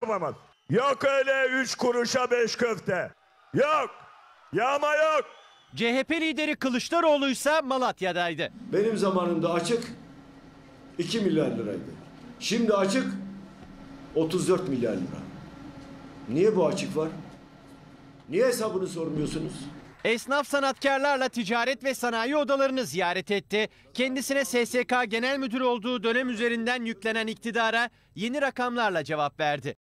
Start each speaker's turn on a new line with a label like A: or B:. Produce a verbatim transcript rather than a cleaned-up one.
A: yapamaz. Yok öyle üç kuruşa beş köfte. Yok. Yağma yok.
B: C H P lideri Kılıçdaroğlu ise Malatya'daydı.
C: Benim zamanımda açık iki milyar liraydı. Şimdi açık otuz dört milyar lira. Niye bu açık var? Niye hesabını sormuyorsunuz?
B: Esnaf sanatkarlarla ticaret ve sanayi odalarını ziyaret etti. Kendisine S S K Genel Müdürü olduğu dönem üzerinden yüklenen iktidara yeni rakamlarla cevap verdi.